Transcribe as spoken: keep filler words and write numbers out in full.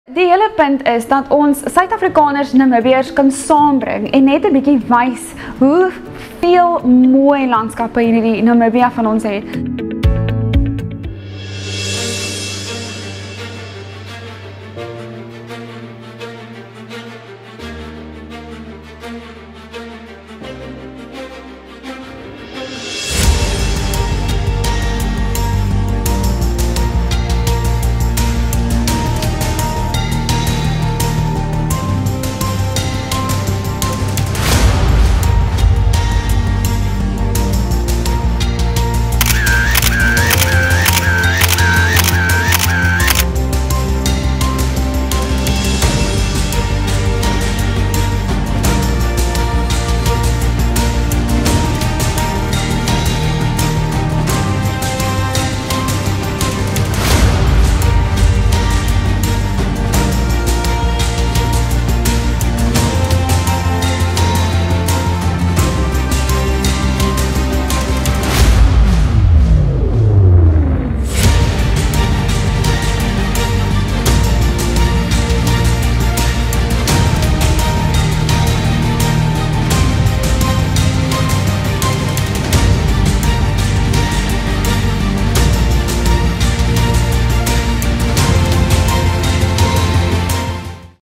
Die hele punt is dat ons Suid-Afrikaners Namibiërs kan saambring en net 'n bietjie wys hoe veel mooi landskappe hierdie Namibia van ons het.